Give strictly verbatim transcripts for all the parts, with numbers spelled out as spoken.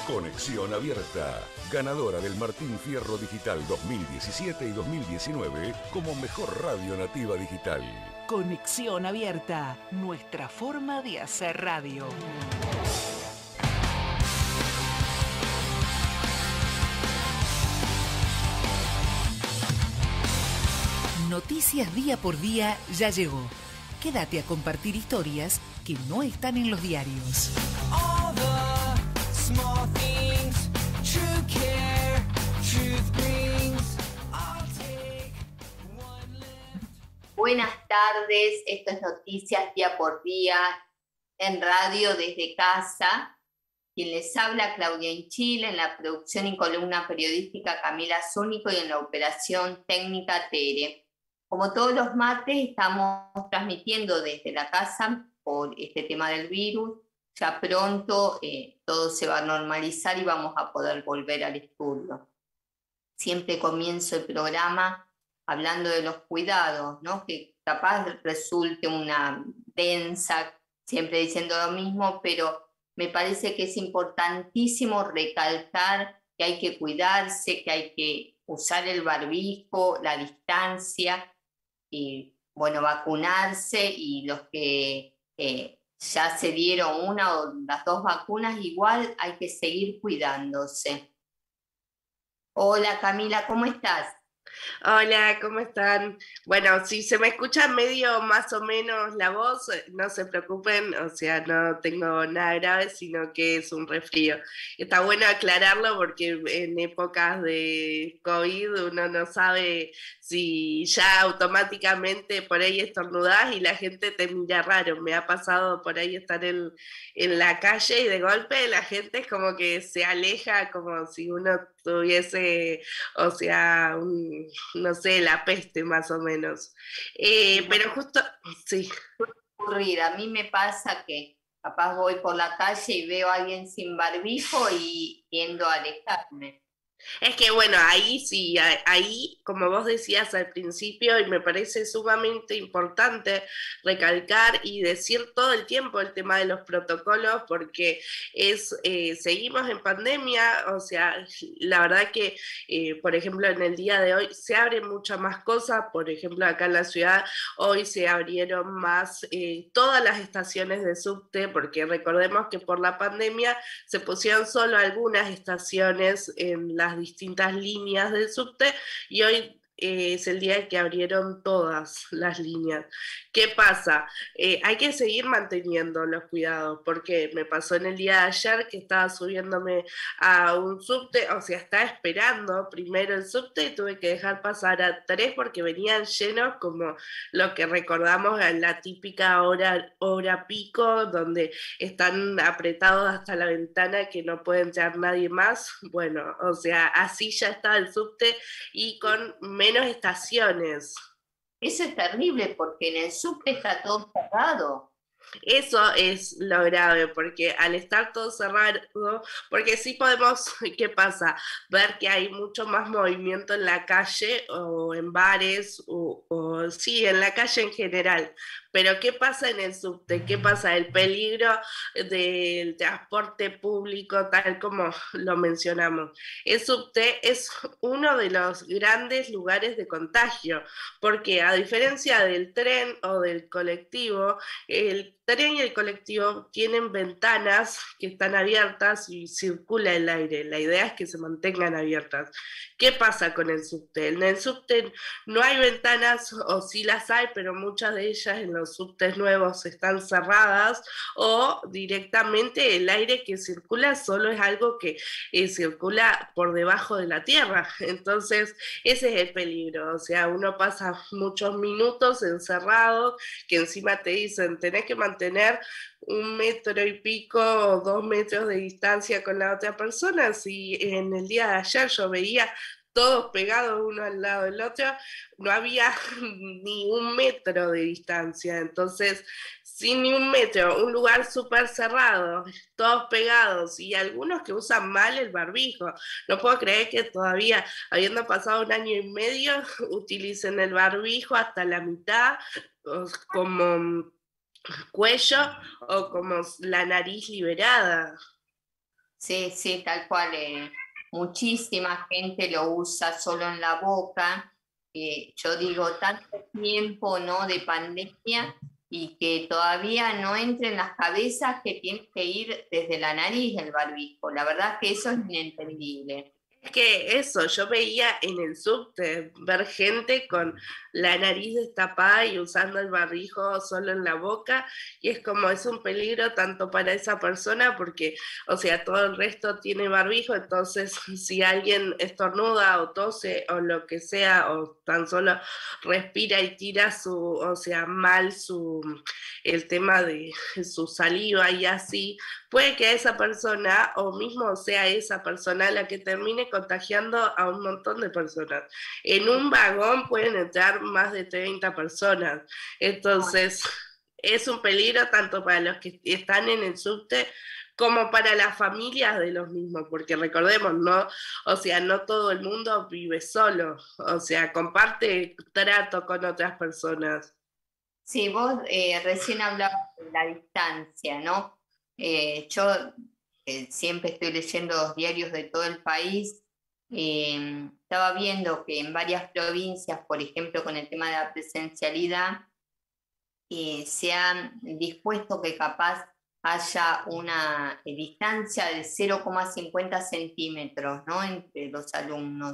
Conexión Abierta, ganadora del Martín Fierro Digital dos mil diecisiete y dos mil diecinueve como mejor radio nativa digital. Conexión Abierta, nuestra forma de hacer radio. Noticias día por día ya llegó. Quédate a compartir historias que no están en los diarios. All the small things, true care, truth brings. I'll take one lift. Buenas tardes, esto es Noticias día por día en radio desde casa. Quien les habla, Claudia Inchil, en la producción y columna periodística Camila Zúñigo y en la operación técnica Tere. Como todos los martes, estamos transmitiendo desde la casa por este tema del virus. Ya pronto eh, todo se va a normalizar y vamos a poder volver al estudio. Siempre comienzo el programa hablando de los cuidados, ¿no? Que capaz resulte una densa, siempre diciendo lo mismo, pero me parece que es importantísimo recalcar que hay que cuidarse, que hay que usar el barbijo, la distancia, y bueno, vacunarse, y los que eh, ya se dieron una o las dos vacunas, igual hay que seguir cuidándose. Hola Camila, ¿cómo estás? Hola, ¿cómo están? Bueno, si se me escucha medio más o menos la voz, no se preocupen, o sea, no tengo nada grave, sino que es un resfrío. Está bueno aclararlo porque en épocas de COVID uno no sabe si ya automáticamente por ahí estornudás y la gente te mira raro. Me ha pasado por ahí estar en, en la calle y de golpe la gente es como que se aleja, como si uno tuviese, o sea, un, no sé, la peste más o menos. Eh, pero justo, sí. Ocurrir. A mí me pasa que capaz voy por la calle y veo a alguien sin barbijo y tiendo a alejarme. Es que bueno, ahí sí, ahí, como vos decías al principio, y me parece sumamente importante recalcar y decir todo el tiempo el tema de los protocolos, porque es, eh, seguimos en pandemia, o sea, la verdad que, eh, por ejemplo, en el día de hoy se abren muchas más cosas, por ejemplo, acá en la ciudad hoy se abrieron más eh, todas las estaciones de subte, porque recordemos que por la pandemia se pusieron solo algunas estaciones en las distintas líneas del subte y hoy eh, es el día que abrieron todas las líneas. ¿Qué pasa? Eh, hay que seguir manteniendo los cuidados, porque me pasó en el día de ayer que estaba subiéndome a un subte, o sea, estaba esperando primero el subte y tuve que dejar pasar a tres porque venían llenos, como lo que recordamos en la típica hora, hora pico, donde están apretados hasta la ventana que no puede entrar nadie más. Bueno, o sea, así ya estaba el subte y con menos estaciones. Eso es terrible porque en el subte está todo cerrado. Eso es lo grave, porque al estar todo cerrado, porque sí podemos, ¿qué pasa? Ver que hay mucho más movimiento en la calle o en bares, o, o sí, en la calle en general. Pero ¿qué pasa en el subte? ¿Qué pasa? El peligro del transporte público, tal como lo mencionamos. El subte es uno de los grandes lugares de contagio, porque a diferencia del tren o del colectivo, el tren y el colectivo tienen ventanas que están abiertas y circula el aire. La idea es que se mantengan abiertas. ¿Qué pasa con el subte? En el subte no hay ventanas, o sí las hay, pero muchas de ellas en los subtes nuevos están cerradas, o directamente el aire que circula solo es algo que eh, circula por debajo de la tierra. Entonces ese es el peligro, o sea, uno pasa muchos minutos encerrado, que encima te dicen tenés que mantener un metro y pico o dos metros de distancia con la otra persona. Si en el día de ayer yo veía todos pegados uno al lado del otro, no había ni un metro de distancia. Entonces, sin ni un metro, un lugar súper cerrado, todos pegados, y algunos que usan mal el barbijo. No puedo creer que todavía, habiendo pasado un año y medio, utilicen el barbijo hasta la mitad, como cuello o como la nariz liberada. Sí, sí, tal cual. Eh, muchísima gente lo usa solo en la boca. Eh, yo digo, tanto tiempo, ¿no?, de pandemia y que todavía no entre en las cabezas que tiene que ir desde la nariz el barbijo. La verdad que eso es inentendible. Es que eso, yo veía en el subte ver gente con la nariz destapada y usando el barbijo solo en la boca, y es como, es un peligro tanto para esa persona porque, o sea, todo el resto tiene barbijo, entonces si alguien estornuda o tose o lo que sea, o tan solo respira y tira su, o sea, mal su, el tema de su saliva y así, puede que a esa persona, o mismo sea esa persona la que termine contagiando a un montón de personas. En un vagón pueden entrar más de treinta personas. Entonces, es un peligro tanto para los que están en el subte como para las familias de los mismos, porque recordemos, no, o sea, no todo el mundo vive solo, o sea, comparte trato con otras personas. Sí, vos eh, recién hablabas de la distancia, ¿no? Eh, yo eh, siempre estoy leyendo los diarios de todo el país. Eh, estaba viendo que en varias provincias, por ejemplo, con el tema de la presencialidad, eh, se han dispuesto que capaz haya una eh, distancia de cero coma cincuenta centímetros, ¿no?, entre los alumnos.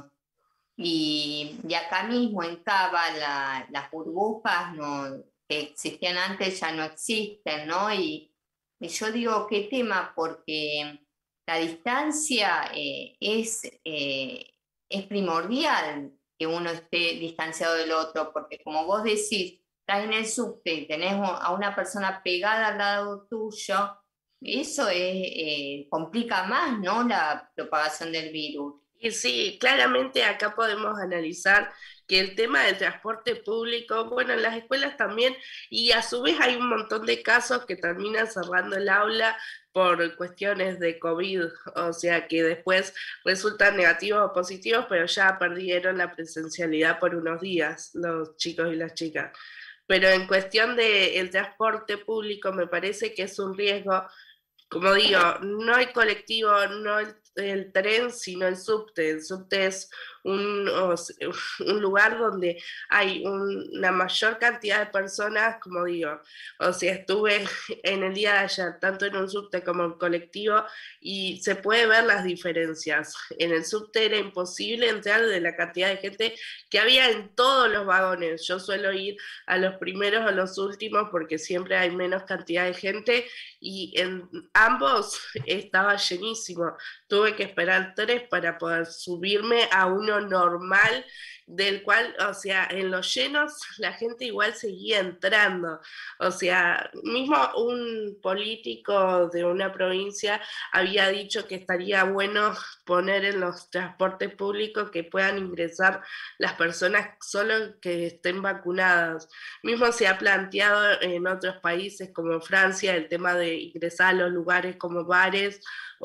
Y, y acá mismo en Cava la, las burbujas no, que existían antes ya no existen, ¿no? Y, y yo digo, ¿qué tema? Porque la distancia eh, es, eh, es primordial que uno esté distanciado del otro, porque como vos decís, estás en el subte y tenés a una persona pegada al lado tuyo, eso es, eh, complica más, ¿no?, la propagación del virus. Y sí, claramente acá podemos analizar que el tema del transporte público, bueno, en las escuelas también, y a su vez hay un montón de casos que terminan cerrando el aula por cuestiones de COVID, o sea que después resultan negativos o positivos, pero ya perdieron la presencialidad por unos días los chicos y las chicas. Pero en cuestión del transporte público me parece que es un riesgo, como digo, no el colectivo, no el, el tren, sino el subte. El subte es un, un lugar donde hay un, una mayor cantidad de personas, como digo. O sea, estuve en el día de ayer, tanto en un subte como en colectivo, y se puede ver las diferencias. En el subte era imposible entrar de la cantidad de gente que había en todos los vagones. Yo suelo ir a los primeros o los últimos porque siempre hay menos cantidad de gente, y en ambos estaba llenísimo. Tuve que esperar tres para poder subirme a uno normal, del cual, o sea, en los llenos la gente igual seguía entrando. O sea, mismo un político de una provincia había dicho que estaría bueno poner en los transportes públicos que puedan ingresar las personas solo que estén vacunadas. Mismo se ha planteado en otros países como Francia el tema de ingresar a los lugares como bares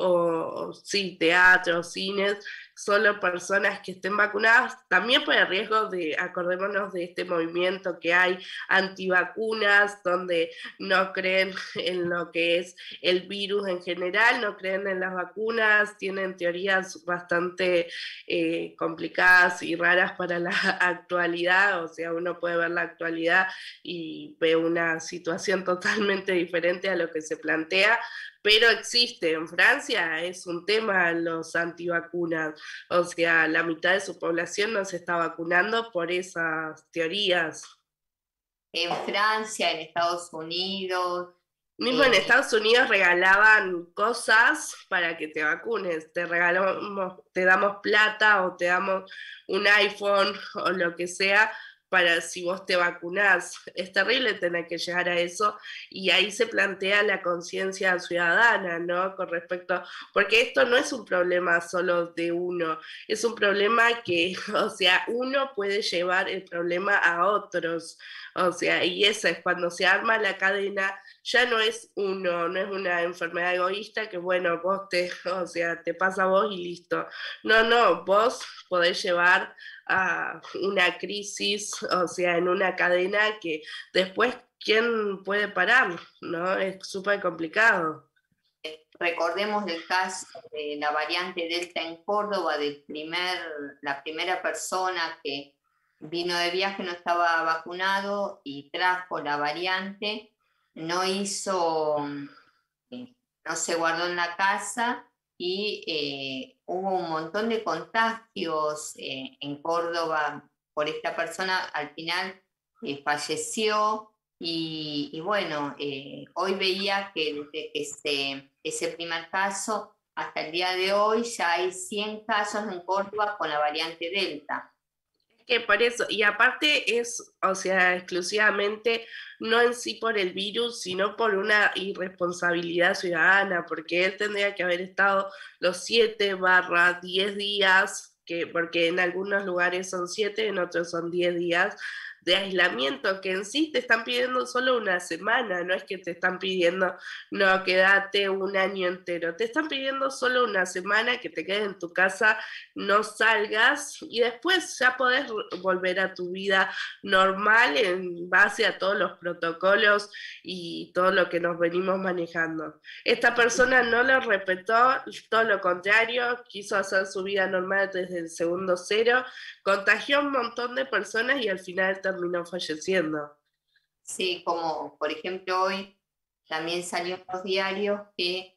o, sí, teatros, cines, solo personas que estén vacunadas, también por el riesgo de, acordémonos de este movimiento que hay antivacunas, donde no creen en lo que es el virus en general, no creen en las vacunas, tienen teorías bastante eh, complicadas y raras para la actualidad. O sea, uno puede ver la actualidad y ve una situación totalmente diferente a lo que se plantea, pero existe. En Francia es un tema los antivacunas, o sea, la mitad de su población no se está vacunando por esas teorías. En Francia, en Estados Unidos. Mismo en eh, Estados Unidos regalaban cosas para que te vacunes, te regalamos, te damos plata o te damos un iPhone o lo que sea para si vos te vacunás. Es terrible tener que llegar a eso, y ahí se plantea la conciencia ciudadana, ¿no? Con respecto, porque esto no es un problema solo de uno, es un problema que, o sea, uno puede llevar el problema a otros, o sea, y esa es cuando se arma la cadena. Ya no es uno, no es una enfermedad egoísta que, bueno, vos te, o sea, te pasa a vos y listo. No, no, vos podés llevar a una crisis, o sea, en una cadena que después, ¿quién puede parar? ¿No? Es súper complicado. recordemos el caso de la variante Delta en Córdoba, del primer, la primera persona que vino de viaje, no estaba vacunado y trajo la variante, no hizo, no se guardó en la casa y eh, hubo un montón de contagios eh, en Córdoba por esta persona. Al final eh, falleció. Y, y bueno, eh, hoy veía que desde ese, ese primer caso hasta el día de hoy ya hay cien casos en Córdoba con la variante Delta. Es que por eso, y aparte es, o sea, exclusivamente no en sí por el virus, sino por una irresponsabilidad ciudadana, porque él tendría que haber estado los siete barra diez días, que, porque en algunos lugares son siete, en otros son diez días, de aislamiento, que en sí te están pidiendo solo una semana, no es que te están pidiendo, no, quédate un año entero, te están pidiendo solo una semana, que te quedes en tu casa, no salgas, y después ya podés volver a tu vida normal en base a todos los protocolos y todo lo que nos venimos manejando. Esta persona no lo respetó, todo lo contrario, quiso hacer su vida normal desde el segundo cero, contagió a un montón de personas y al final terminó falleciendo. Sí, como por ejemplo hoy también salió en los diarios que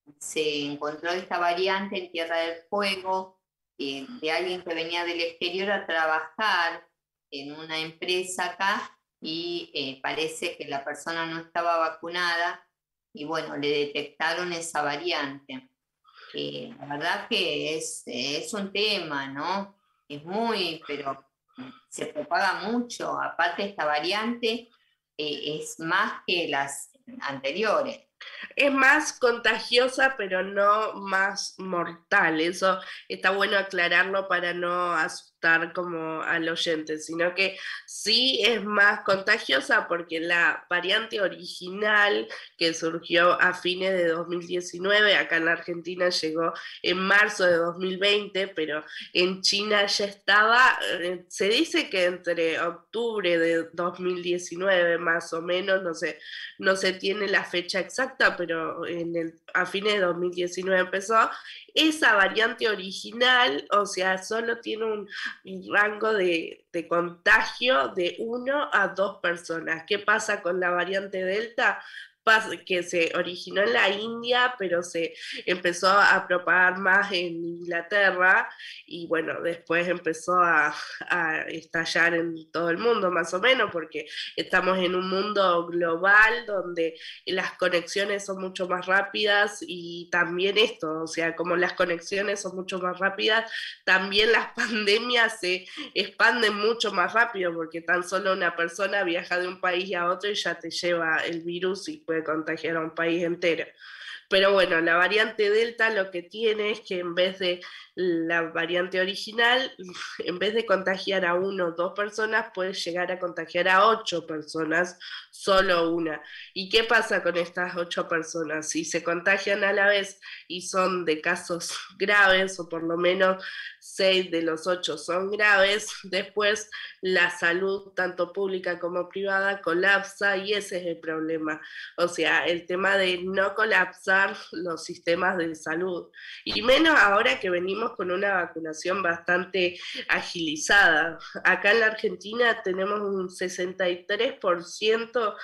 se encontró esta variante en Tierra del Fuego, eh, de alguien que venía del exterior a trabajar en una empresa acá y eh, parece que la persona no estaba vacunada y bueno, le detectaron esa variante. Eh, la verdad que es, es un tema, ¿no? Es muy, pero se propaga mucho. Aparte, esta variante eh, es más que las anteriores. Es más contagiosa, pero no más mortal. Eso está bueno aclararlo para no asustar como al oyente, sino que sí es más contagiosa porque la variante original que surgió a fines de dos mil diecinueve, acá en la Argentina llegó en marzo de dos mil veinte, pero en China ya estaba, se dice que entre octubre de dos mil diecinueve más o menos, no sé, no se tiene la fecha exacta, pero en el, a fines de dos mil diecinueve empezó. Esa variante original, o sea, solo tiene un, un rango de, de contagio de uno a dos personas. ¿Qué pasa con la variante Delta? Que se originó en la India, pero se empezó a propagar más en Inglaterra y bueno, después empezó a, a estallar en todo el mundo más o menos, porque estamos en un mundo global donde las conexiones son mucho más rápidas y también esto, o sea, como las conexiones son mucho más rápidas, también las pandemias se expanden mucho más rápido, porque tan solo una persona viaja de un país a otro y ya te lleva el virus y puede contagiar a un país entero. Pero bueno, la variante Delta lo que tiene es que en vez de la variante original, en vez de contagiar a uno o dos personas, puede llegar a contagiar a ocho personas, solo una. ¿Y qué pasa con estas ocho personas? Si se contagian a la vez y son de casos graves, o por lo menos seis de los ocho son graves, después la salud, tanto pública como privada, colapsa y ese es el problema. O sea, el tema de no colapsar los sistemas de salud. Y menos ahora que venimos con una vacunación bastante agilizada. Acá en la Argentina tenemos un sesenta y tres por ciento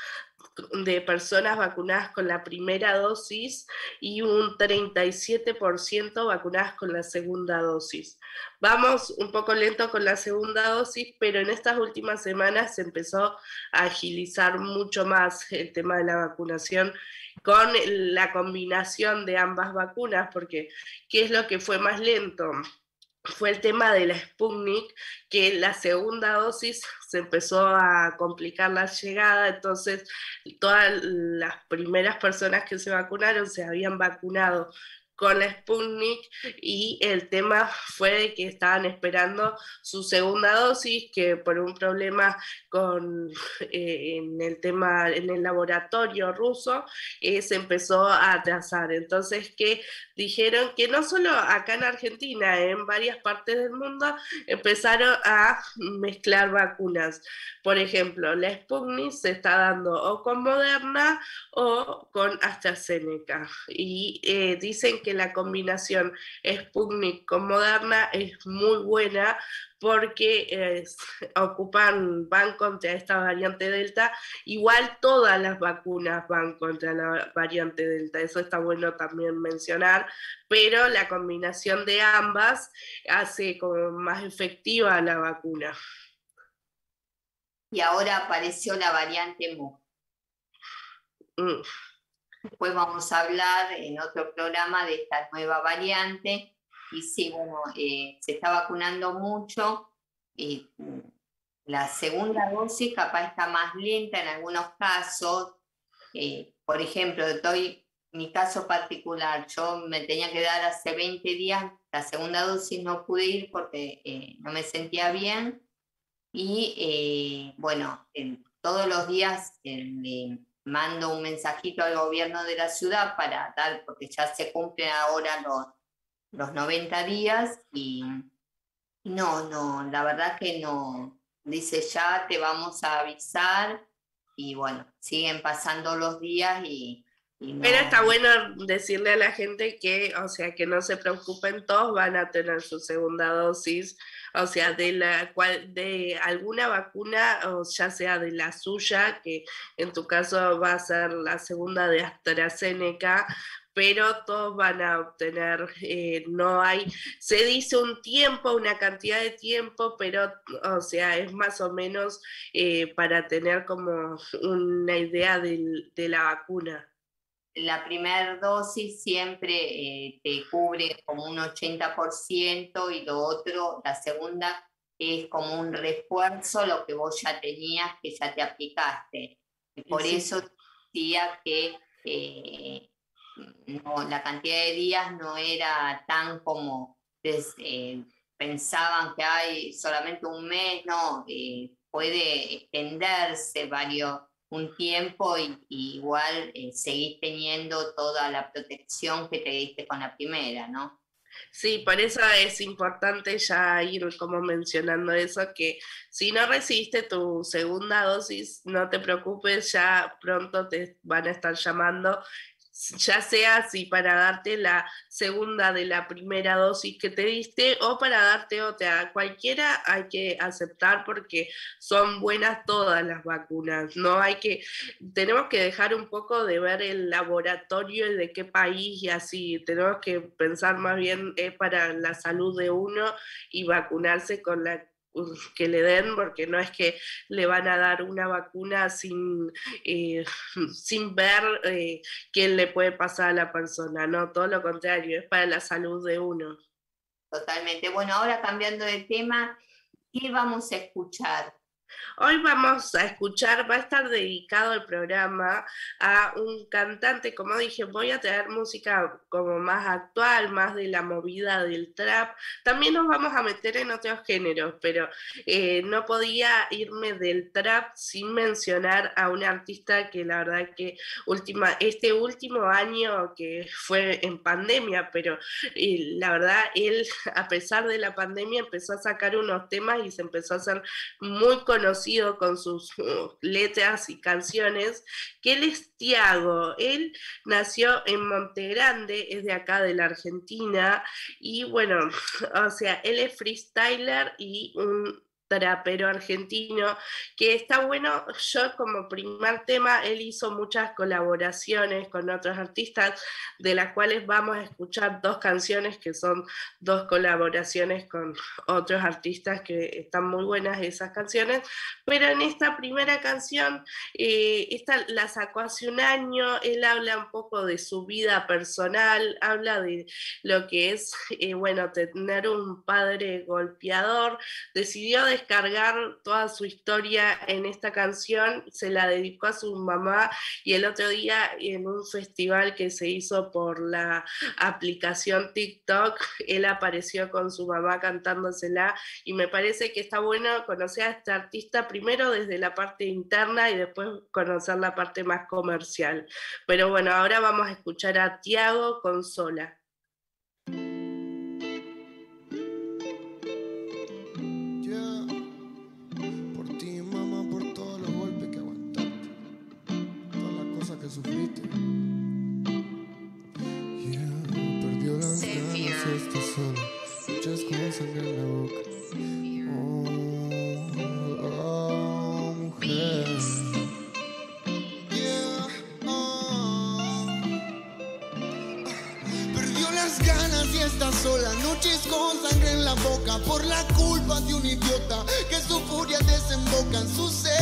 de personas vacunadas con la primera dosis y un treinta y siete por ciento vacunadas con la segunda dosis. Vamos un poco lento con la segunda dosis, pero en estas últimas semanas se empezó a agilizar mucho más el tema de la vacunación con la combinación de ambas vacunas, porque ¿qué es lo que fue más lento? Fue el tema de la Sputnik, que la segunda dosis se empezó a complicar la llegada, entonces todas las primeras personas que se vacunaron se habían vacunado con la Sputnik, y el tema fue de que estaban esperando su segunda dosis, que por un problema con, eh, en el tema, en el laboratorio ruso, eh, se empezó a atrasar. Entonces, que dijeron que no solo acá en Argentina, en varias partes del mundo empezaron a mezclar vacunas. Por ejemplo, la Sputnik se está dando o con Moderna o con AstraZeneca, y eh, dicen que la combinación Sputnik con Moderna es muy buena porque eh, ocupan, van contra esta variante Delta. Igual todas las vacunas van contra la variante Delta, eso está bueno también mencionar, pero la combinación de ambas hace como más efectiva la vacuna. Y ahora apareció la variante Mu. Mm. Después vamos a hablar en otro programa de esta nueva variante. Y sí, bueno, eh, se está vacunando mucho. Y la segunda dosis capaz está más lenta en algunos casos. Eh, por ejemplo, doy mi caso particular. Yo me tenía que dar hace veinte días la segunda dosis, no pude ir porque eh, no me sentía bien. Y eh, bueno, en, todos los días eh, le mando un mensajito al gobierno de la ciudad para dar, porque ya se cumplen ahora los, los noventa días, y no, no, la verdad que no. Dice, ya te vamos a avisar, y bueno, siguen pasando los días y, y no. Pero está bueno decirle a la gente que, o sea, que no se preocupen, todos van a tener su segunda dosis, o sea, de la cual, de alguna vacuna, o ya sea de la suya, que en tu caso va a ser la segunda de AstraZeneca, pero todos van a obtener, eh, no hay, se dice un tiempo, una cantidad de tiempo, pero, o sea, es más o menos eh, para tener como una idea de, de la vacuna. La primera dosis siempre eh, te cubre como un ochenta por ciento, y lo otro, la segunda, es como un refuerzo, lo que vos ya tenías, que ya te aplicaste. Y por sí. Eso decía que eh, no, la cantidad de días no era tan como des, eh, pensaban que hay solamente un mes, no, eh, puede extenderse varios, un tiempo, y, y igual eh, seguís teniendo toda la protección que te diste con la primera, ¿no? Sí, por eso es importante ya ir como mencionando eso, que si no recibiste tu segunda dosis, no te preocupes, ya pronto te van a estar llamando, ya sea si para darte la segunda de la primera dosis que te diste o para darte otra. Cualquiera hay que aceptar porque son buenas todas las vacunas. No hay que, tenemos que dejar un poco de ver el laboratorio y de qué país y así. Tenemos que pensar más bien eh, para la salud de uno y vacunarse con la que le den, porque no es que le van a dar una vacuna sin, eh, sin ver eh, qué le puede pasar a la persona, no, todo lo contrario, es para la salud de uno. Totalmente. Bueno, ahora cambiando de tema, ¿qué vamos a escuchar? Hoy vamos a escuchar, va a estar dedicado el programa a un cantante, como dije, voy a traer música como más actual, más de la movida del trap. También nos vamos a meter en otros géneros, pero eh, no podía irme del trap sin mencionar a un artista que la verdad que última, este último año, que fue en pandemia, pero eh, la verdad él, a pesar de la pandemia, empezó a sacar unos temas y se empezó a hacer muy conocido con sus uh, letras y canciones, que él es Tiago. Él nació en Montegrande, es de acá de la Argentina, y bueno, o sea, él es freestyler y un trapero argentino, que está bueno. Yo como primer tema, él hizo muchas colaboraciones con otros artistas, de las cuales vamos a escuchar dos canciones que son dos colaboraciones con otros artistas que están muy buenas esas canciones, pero en esta primera canción, eh, esta la sacó hace un año. Él habla un poco de su vida personal, habla de lo que es, eh, bueno, tener un padre golpeador. Decidió dejar descargar toda su historia en esta canción, se la dedicó a su mamá, y el otro día en un festival que se hizo por la aplicación TikTok, él apareció con su mamá cantándosela, y me parece que está bueno conocer a este artista primero desde la parte interna y después conocer la parte más comercial. Pero bueno, ahora vamos a escuchar a Tiago con Sola. Que sufriste. Yeah, perdió las ganas y está sola. Muchas cosas sangre en la boca. Oh, oh, mujer. Yeah, oh. Perdió las ganas y está sola. Noches con sangre en la boca por la culpa de un idiota que su furia desemboca en su ser.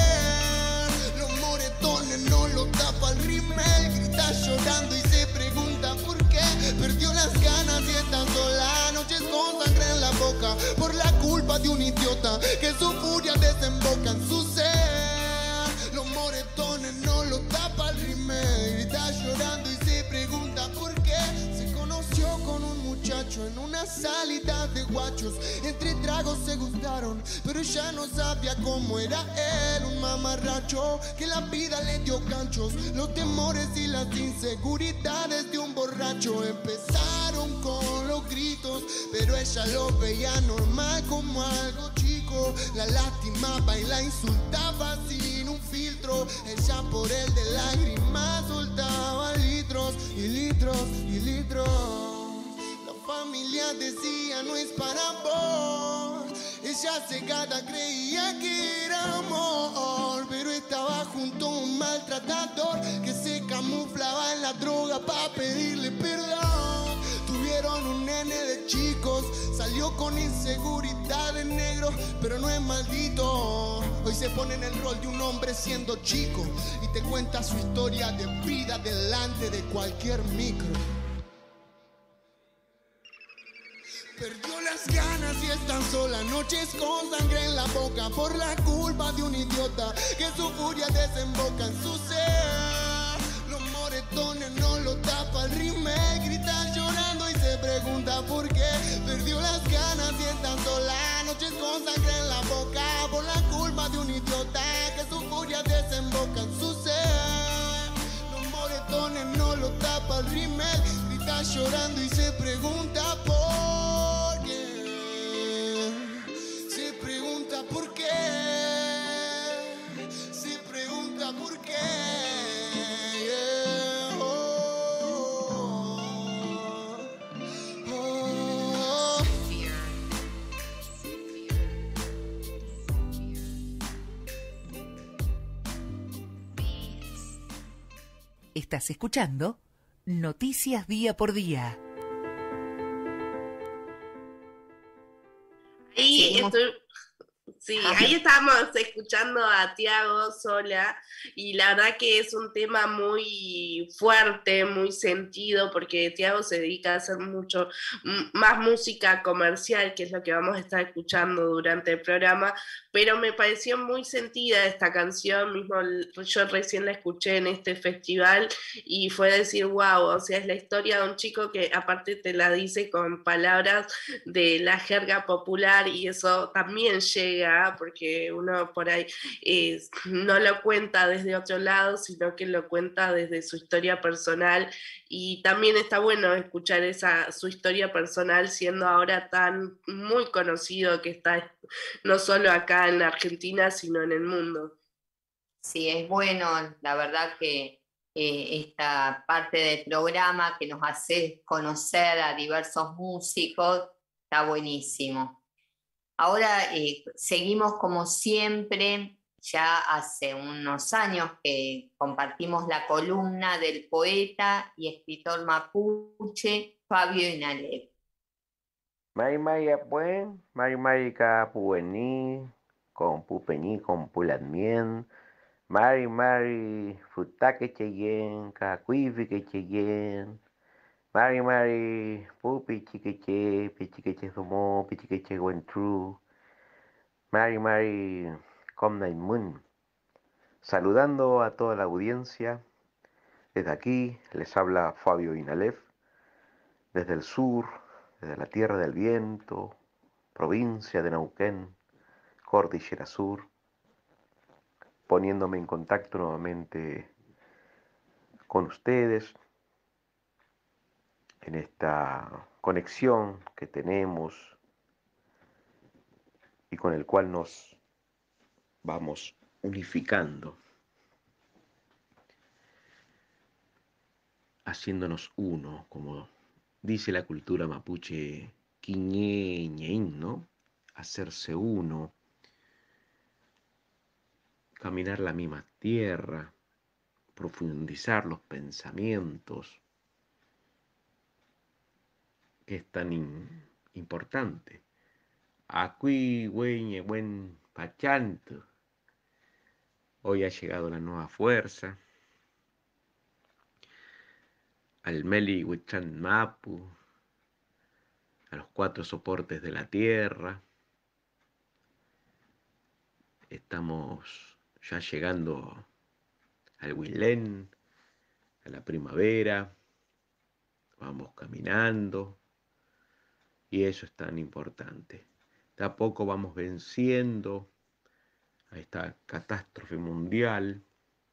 No lo tapa el rímel, grita llorando y se pregunta por qué. Perdió las ganas y está sola. Noches con sangre en la boca por la culpa de un idiota que su furia desemboca en su ser. Los moretones no lo tapa el rímel, grita llorando y se pregunta por qué. Se conoció con un muchacho en una salida de guachos. Entre tragos se gustaron, pero ella no sabía cómo era él. Un mamarracho que la vida le dio ganchos. Los temores y las inseguridades de un borracho empezaron con los gritos, pero ella lo veía normal como algo chico. La lastimaba y la insultaba sin un filtro. Ella por él de lágrimas soltaba litros y litros y litros. Familia decía no es para vos. Ella cegada creía que era amor, pero estaba junto a un maltratador que se camuflaba en la droga para pedirle perdón. Tuvieron un nene de chicos, salió con inseguridad de negro, pero no es maldito. Hoy se pone en el rol de un hombre siendo chico y te cuenta su historia de vida delante de cualquier micro. Perdió las ganas y está sola. Noches con sangre en la boca por la culpa de un idiota que su furia desemboca en su ser. Los moretones no lo tapa el rímel, grita llorando y se pregunta por qué. Perdió las ganas y está sola. Noches con sangre en la boca por la culpa de un idiota que su furia desemboca en su ser. Los moretones no lo tapa el rímel, grita llorando y se pregunta por ¿por qué? Se pregunta por qué. Yeah. Oh, oh, oh. Estás escuchando Noticias Día por Día. Ahí estoy... Sí, ahí estábamos escuchando a Tiago Sola, y la verdad que es un tema muy fuerte, muy sentido, porque Tiago se dedica a hacer mucho más música comercial, que es lo que vamos a estar escuchando durante el programa, pero me pareció muy sentida esta canción, mismo yo recién la escuché en este festival y fue decir, wow, o sea, es la historia de un chico que aparte te la dice con palabras de la jerga popular, y eso también llega, porque uno por ahí eh, no lo cuenta desde otro lado, sino que lo cuenta desde su historia personal, y también está bueno escuchar esa su historia personal siendo ahora tan muy conocido que está no solo acá en la Argentina, sino en el mundo. Sí, es bueno, la verdad que eh, esta parte del programa que nos hace conocer a diversos músicos está buenísimo. Ahora eh, seguimos como siempre, ya hace unos años que compartimos la columna del poeta y escritor mapuche Fabio Inalep. Mari Mari Apuen, Mari Mari Ka Pueni, con Pupeni, con Puladmien, Mari Mari Futake Cheyen, Ka Kuivi Cheyen, Mari Mari Pupi Chiqueche, Pichiqueche Somo, Pichiqueche Wentru, Mari Mari Comnight Moon. Saludando a toda la audiencia. Desde aquí les habla Fabio Inalef. Desde el sur, desde la Tierra del Viento, provincia de Neuquén, Cordillera Sur, poniéndome en contacto nuevamente con ustedes en esta conexión que tenemos y con el cual nos vamos unificando, haciéndonos uno, como dice la cultura mapuche quiñeñeín, ¿no? Hacerse uno, caminar la misma tierra, profundizar los pensamientos, que es tan in, importante. Aquí, güey, buen pachanto. Hoy ha llegado la nueva fuerza. Al Meli Huichan Mapu, a los cuatro soportes de la tierra. Estamos ya llegando al Huilén, a la primavera. Vamos caminando y eso es tan importante. De a poco vamos venciendo a esta catástrofe mundial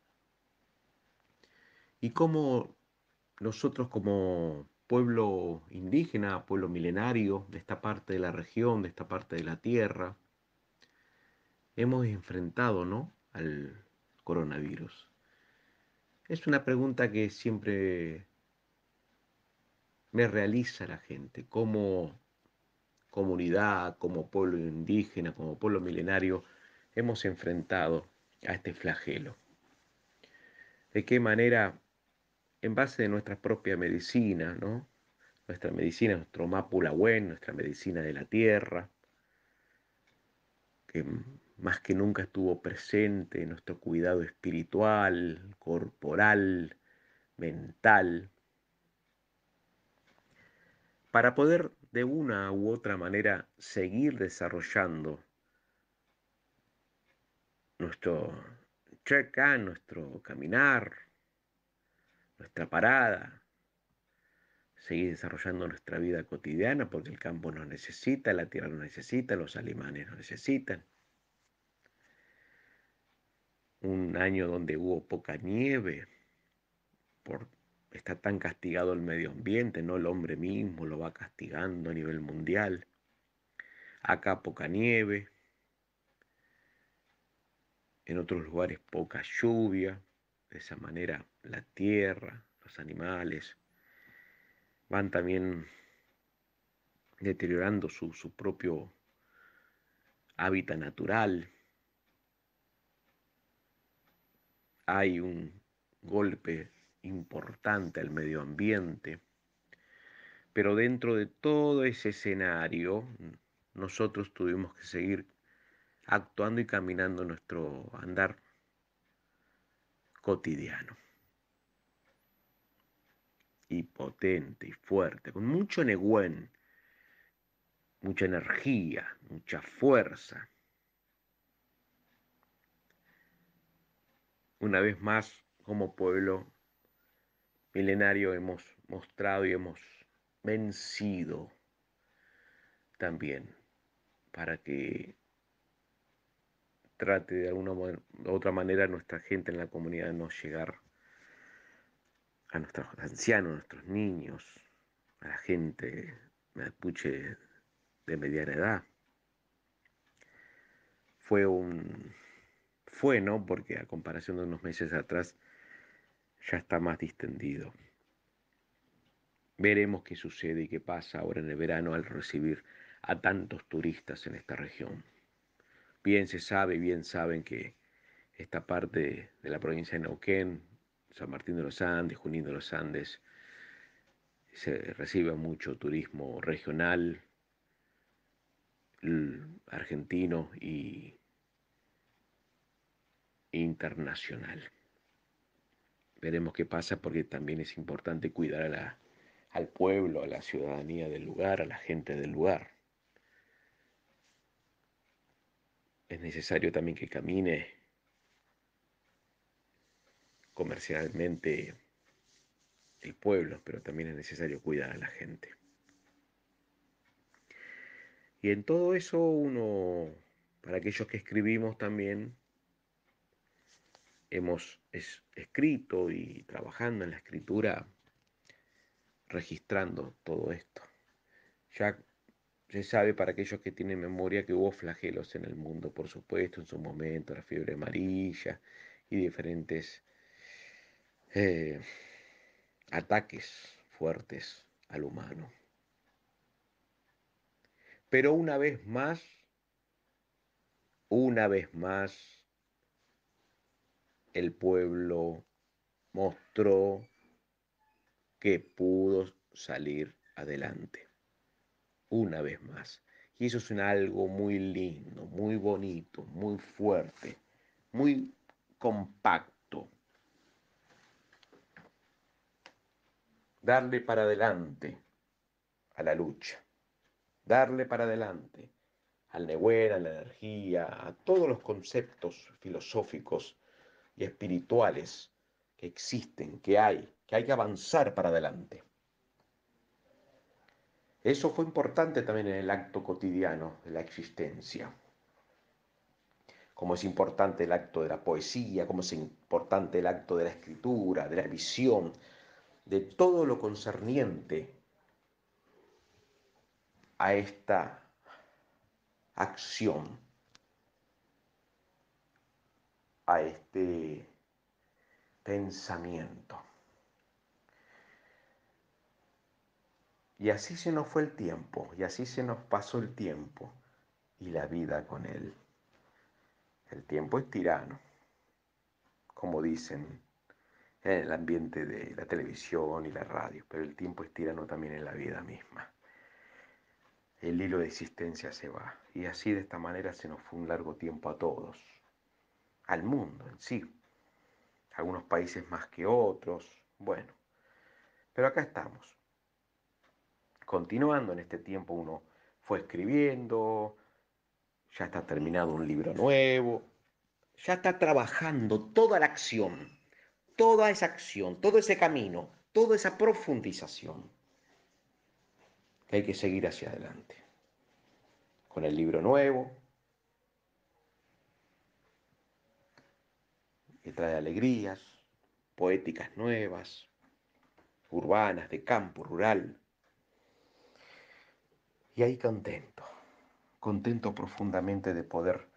y cómo nosotros como pueblo indígena, pueblo milenario de esta parte de la región, de esta parte de la tierra, hemos enfrentado, ¿no?, al coronavirus. Es una pregunta que siempre me realiza la gente, como comunidad, como pueblo indígena, como pueblo milenario, hemos enfrentado a este flagelo. ¿De qué manera? En base de nuestra propia medicina, ¿no? Nuestra medicina, nuestro Mapulahuén, nuestra medicina de la tierra, que más que nunca estuvo presente en nuestro cuidado espiritual, corporal, mental, para poder de una u otra manera seguir desarrollando nuestro check-in, nuestro caminar, nuestra parada, seguir desarrollando nuestra vida cotidiana, porque el campo nos necesita, la tierra nos necesita, los alemanes nos necesitan. Un año donde hubo poca nieve, por está tan castigado el medio ambiente, no el hombre mismo lo va castigando a nivel mundial. Acá poca nieve, en otros lugares poca lluvia. De esa manera la tierra, los animales van también deteriorando su, su propio hábitat natural. Hay un golpe importante al medio ambiente, pero dentro de todo ese escenario nosotros tuvimos que seguir actuando y caminando nuestro andar cotidiano. Y potente y fuerte, con mucho negüen, mucha energía, mucha fuerza. Una vez más, como pueblo milenario, hemos mostrado y hemos vencido también para que trate de alguna u otra manera nuestra gente en la comunidad no llegar a nuestros ancianos, a nuestros niños, a la gente mapuche de mediana edad. Fue un... Fue, ¿no? Porque a comparación de unos meses atrás ya está más distendido. Veremos qué sucede y qué pasa ahora en el verano al recibir a tantos turistas en esta región. Bien se sabe, bien saben que esta parte de la provincia de Neuquén, San Martín de los Andes, Junín de los Andes, se recibe mucho turismo regional, argentino y internacional. Veremos qué pasa porque también es importante cuidar a la, al pueblo, a la ciudadanía del lugar, a la gente del lugar. es necesario también que camine comercialmente el pueblo, pero también es necesario cuidar a la gente. Y en todo eso uno, para aquellos que escribimos también, hemos es, escrito y trabajando en la escritura, registrando todo esto. Ya se sabe para aquellos que tienen memoria que hubo flagelos en el mundo, por supuesto, en su momento, la fiebre amarilla y diferentes eh, ataques fuertes al humano. Pero una vez más, una vez más, el pueblo mostró que pudo salir adelante. Una vez más. Y eso es un algo muy lindo, muy bonito, muy fuerte, muy compacto. Darle para adelante a la lucha. Darle para adelante al Nehuén, a la energía, a todos los conceptos filosóficos y espirituales que existen, que hay, que hay que avanzar para adelante. Eso fue importante también en el acto cotidiano de la existencia. Como es importante el acto de la poesía, como es importante el acto de la escritura, de la visión, de todo lo concerniente a esta acción, a este pensamiento. Y así se nos fue el tiempo, y así se nos pasó el tiempo y la vida con él. El tiempo es tirano, como dicen en el ambiente de la televisión y la radio, pero el tiempo es tirano también en la vida misma. El hilo de existencia se va, y así de esta manera se nos fue un largo tiempo a todos, al mundo en sí, algunos países más que otros, bueno, pero acá estamos. Continuando en este tiempo uno fue escribiendo, ya está terminado un libro nuevo, ya está trabajando toda la acción, toda esa acción, todo ese camino, toda esa profundización que hay que seguir hacia adelante. Con el libro nuevo, que trae alegrías, poéticas nuevas, urbanas, de campo, rural. Y ahí contento, contento profundamente de poder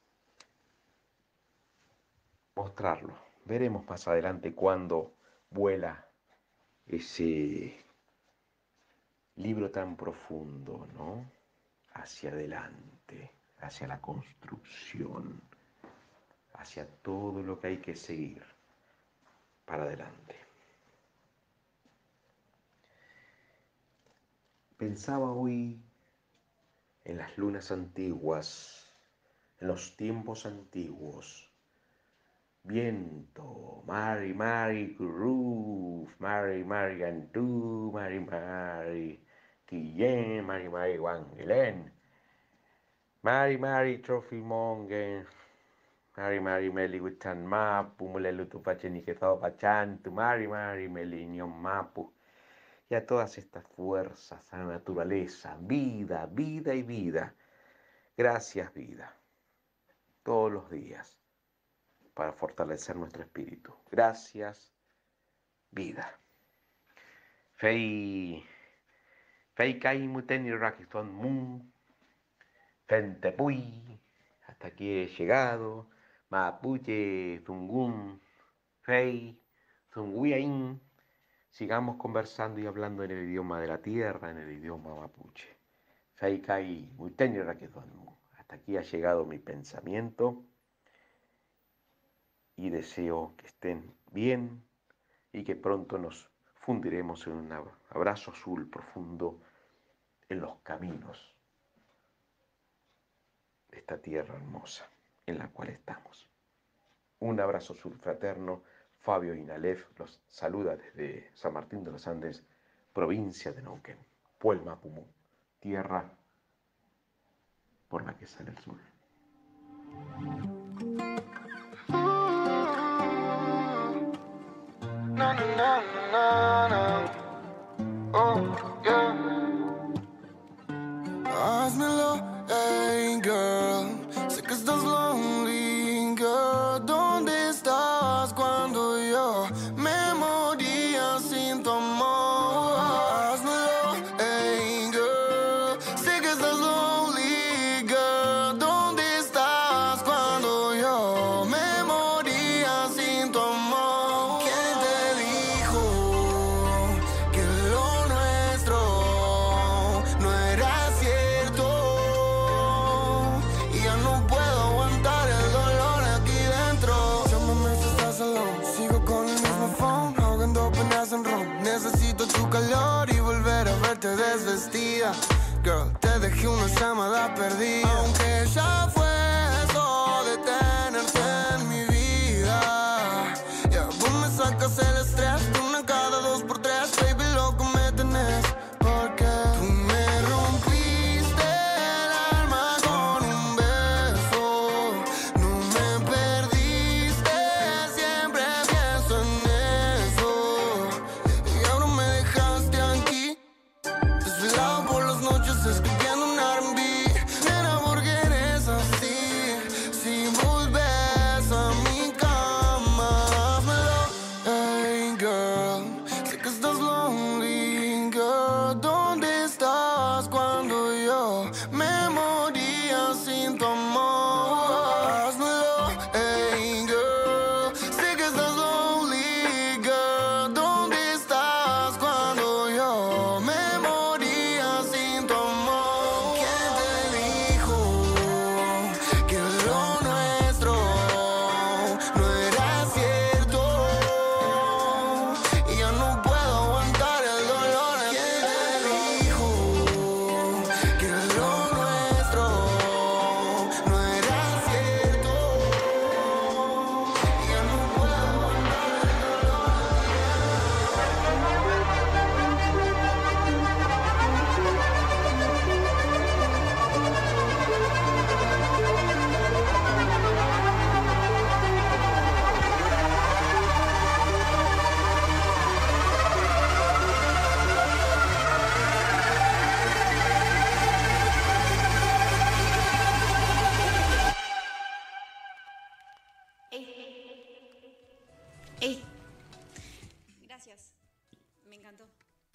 mostrarlo. Veremos más adelante cuando vuela ese libro tan profundo, ¿no? Hacia adelante, hacia la construcción, hacia todo lo que hay que seguir para adelante. Pensaba hoy en las lunas antiguas, en los tiempos antiguos. Viento, Mari, Mari, Roof, Mari, Mari, Antú, Mari, Mari, Guillén, Mari, Mari, Wangelén, Mari, Mari, Trofimongen, Mari, Mari, Meli, Wichan, Mapu, Mulelu, Tupachen, que todo Pachan, tu Mari, Mari, Meli, Nion, Mapu. Y a todas estas fuerzas, a la naturaleza, vida, vida y vida. Gracias, vida, todos los días, para fortalecer nuestro espíritu. Gracias, vida. Fei, Fei Kai Muteni Rakiston Mun, Fentepui, hasta aquí he llegado. Mapuche, Zungun, Fei, Zunguiain. Sigamos conversando y hablando en el idioma de la tierra, en el idioma mapuche. Fei Kai Muteni Rakiston Mun. Hasta aquí ha llegado mi pensamiento. Y deseo que estén bien y que pronto nos fundiremos en un abrazo azul profundo en los caminos de esta tierra hermosa en la cual estamos. Un abrazo azul fraterno. Fabio Inalef los saluda desde San Martín de los Andes, provincia de Neuquén, Puelma Pumú, tierra por la que sale el sol. No, no, no, no, no. Oh, yeah. Házmelo, hey girl. Sé que estás lonely, girl. ¿Dónde estás cuando yo me moría sin tu amor? Házmelo, hey girl. Sé que estás lonely, girl. ¿Dónde estás cuando yo me moría sin tu amor? ¿Quién te dijo que lo nuestro no era cierto? Y ya no puedo aguantar el dolor aquí dentro. Llámame si estás alone. Sigo con el mismo phone, ahogando penas en ron. Necesito tu calor y volver a verte desvestida. Girl, te dejé una llamada perdida. Aunque ya fue eso de tenerte en mi vida. Ya tú me sacas el estrés de una cada dos por tres. Baby, loco me tenés. Porque tú me rompiste el alma con un beso. No me perdiste, siempre pienso en eso. Y ahora me dejaste aquí, desvelado por las noches escribiendo un R and B. Nena, ¿por qué eres así? Si volves a mi cama, házmelo, hey girl. Sé que estás lonely, girl. ¿Dónde estás cuando yo me moría sin tu amor? Házmelo, hey girl. Sé que estás lonely, girl. ¿Dónde estás cuando yo me moría sin tu amor? ¿Quién te dijo que lo nuestro no era cierto? Y ya no puedo aguantar el dolor. ¿Quién te dijo que lo nuestro no era cierto? Y ya no puedo aguantar el Ey. Gracias, me encantó.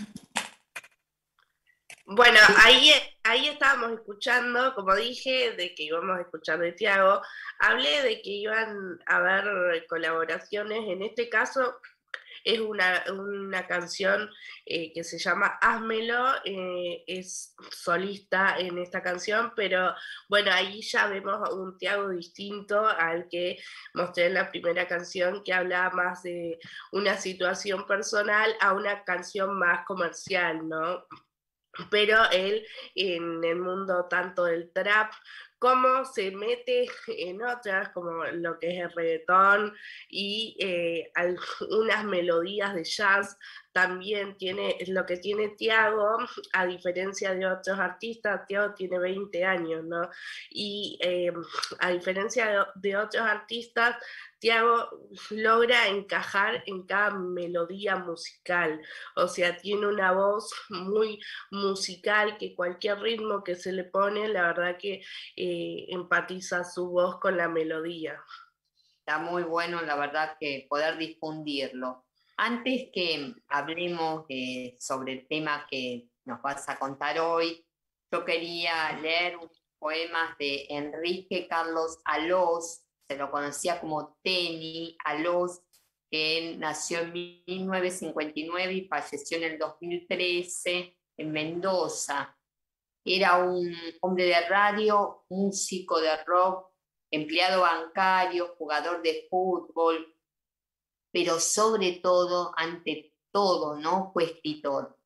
Bueno, ahí, ahí estábamos escuchando, como dije, de que íbamos a escuchar de Tiago. Hablé de que iban a haber colaboraciones. En este caso es una, una canción eh, que se llama Házmelo. Eh, es solista en esta canción, pero bueno, ahí ya vemos un Tiago distinto al que mostré en la primera canción, que hablaba más de una situación personal a una canción más comercial, ¿no? Pero él en el mundo tanto del trap como se mete en otras, como lo que es el reggaetón y eh, algunas melodías de jazz. También tiene lo que tiene Tiago, a diferencia de otros artistas. Tiago tiene veinte años, ¿no? Y eh, a diferencia de, de otros artistas, Tiago logra encajar en cada melodía musical, o sea, tiene una voz muy musical que cualquier ritmo que se le pone, la verdad que eh, empatiza su voz con la melodía. Está muy bueno, la verdad, que poder difundirlo. Antes que hablemos eh, sobre el tema que nos vas a contar hoy, yo quería leer unos poemas de Enrique Carlos Alós. Se lo conocía como Teni Alós, que él nació en mil novecientos cincuenta y nueve y falleció en el dos mil trece en Mendoza. Era un hombre de radio, músico de rock, empleado bancario, jugador de fútbol, pero sobre todo, ante todo, ¿no?, fue escritor.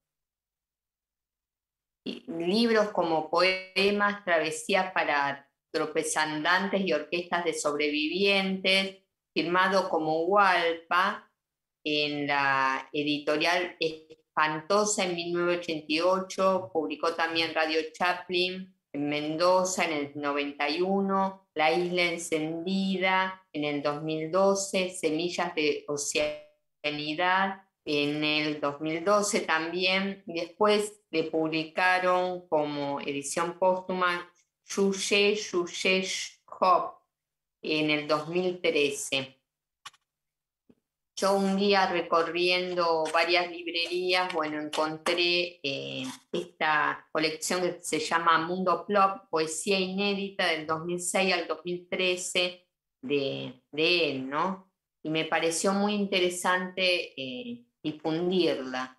Y libros como poemas, Travesías para tropezandantes y orquestas de sobrevivientes, firmado como Hualpa en la editorial Espantosa en mil novecientos ochenta y ocho, publicó también Radio Chaplin, en Mendoza en el noventa y uno, La Isla Encendida en el dos mil doce, Semillas de Oceanidad en el dos mil doce también, y después le publicaron como edición póstuma Yuye Yuye Hop en el dos mil trece. Yo un día recorriendo varias librerías, bueno, encontré eh, esta colección que se llama Mundo Plop, poesía inédita del dos mil seis al dos mil trece de, de él, ¿no? Y me pareció muy interesante eh, difundirla.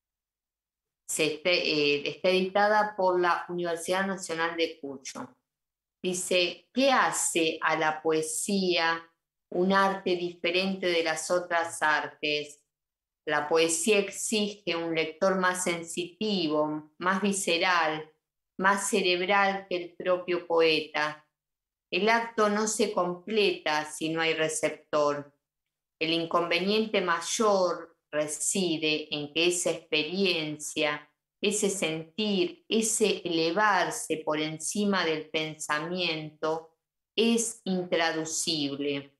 Se esté, eh, está editada por la Universidad Nacional de Cuyo. Dice, ¿qué hace a la poesía un arte diferente de las otras artes? La poesía exige un lector más sensitivo, más visceral, más cerebral que el propio poeta. El acto no se completa si no hay receptor. El inconveniente mayor reside en que esa experiencia, ese sentir, ese elevarse por encima del pensamiento es intraducible.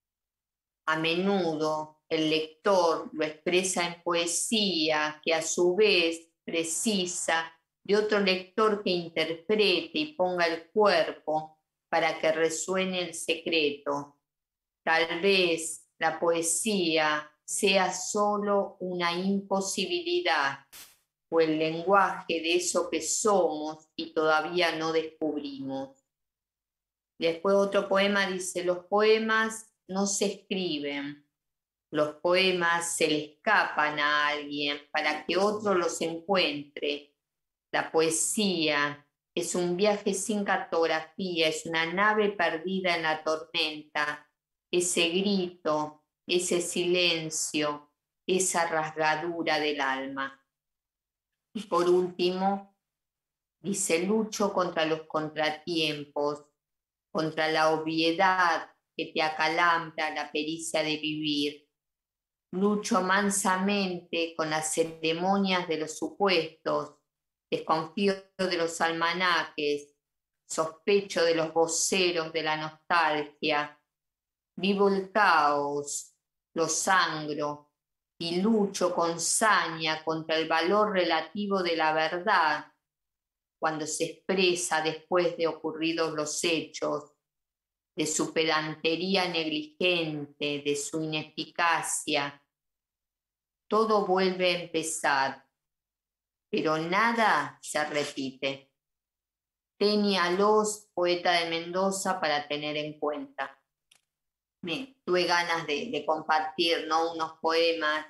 A menudo el lector lo expresa en poesía, que a su vez precisa de otro lector que interprete y ponga el cuerpo para que resuene el secreto. Tal vez la poesía sea solo una imposibilidad o el lenguaje de eso que somos y todavía no descubrimos. Después otro poema dice, los poemas no se escriben, los poemas se le escapan a alguien para que otro los encuentre. La poesía es un viaje sin cartografía, es una nave perdida en la tormenta, ese grito, ese silencio, esa rasgadura del alma. Y por último, dice, lucho contra los contratiempos, contra la obviedad que te acalambra la pericia de vivir. Lucho mansamente con las ceremonias de los supuestos, desconfío de los almanaques, sospecho de los voceros de la nostalgia. Vivo el caos, lo sangro y lucho con saña contra el valor relativo de la verdad cuando se expresa después de ocurridos los hechos, de su pedantería negligente, de su ineficacia. Todo vuelve a empezar, pero nada se repite. Tenia Los, poeta de Mendoza, para tener en cuenta. Me, tuve ganas de, de compartir, ¿no?, unos poemas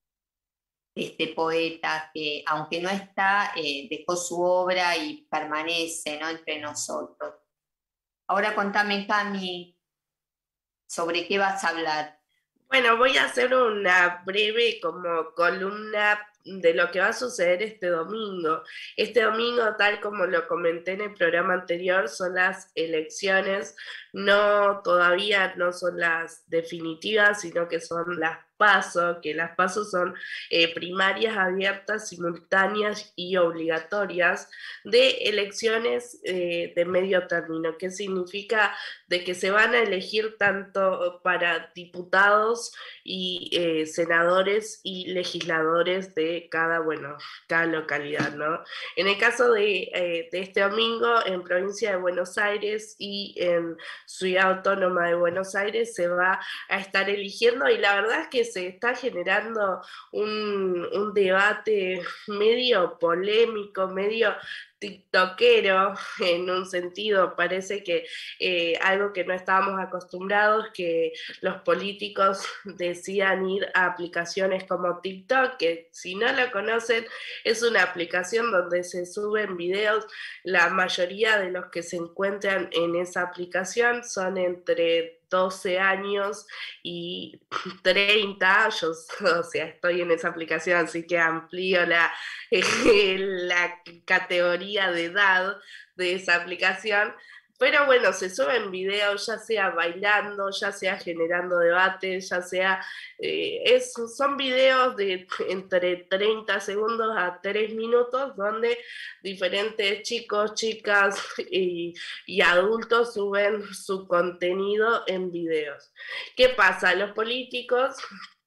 de este poeta que, aunque no está, eh, dejó su obra y permanece, ¿no?, entre nosotros. Ahora contame, Cami, ¿sobre qué vas a hablar? Bueno, voy a hacer una breve como columna de lo que va a suceder este domingo. Este domingo, tal como lo comenté en el programa anterior, son las elecciones, no todavía no son las definitivas, sino que son las PASO, que las PASO son eh, primarias abiertas, simultáneas y obligatorias de elecciones eh, de medio término, que significa de que se van a elegir tanto para diputados y eh, senadores y legisladores de cada, bueno, cada localidad, ¿no? En el caso de, eh, de este domingo, en provincia de Buenos Aires y en Ciudad Autónoma de Buenos Aires se va a estar eligiendo, y la verdad es que se está generando un, un debate medio polémico, medio tiktokero en un sentido. Parece que eh, algo que no estábamos acostumbrados, que los políticos decidan ir a aplicaciones como TikTok, que si no lo conocen es una aplicación donde se suben videos. La mayoría de los que se encuentran en esa aplicación son entre doce años y treinta. Yo, o sea, estoy en esa aplicación, así que amplío la, eh, la categoría de edad de esa aplicación, Pero bueno, se suben videos, ya sea bailando, ya sea generando debates, ya sea... Eh, es, son videos de entre treinta segundos a tres minutos donde diferentes chicos, chicas y, y adultos suben su contenido en videos. ¿Qué pasa? Los políticos,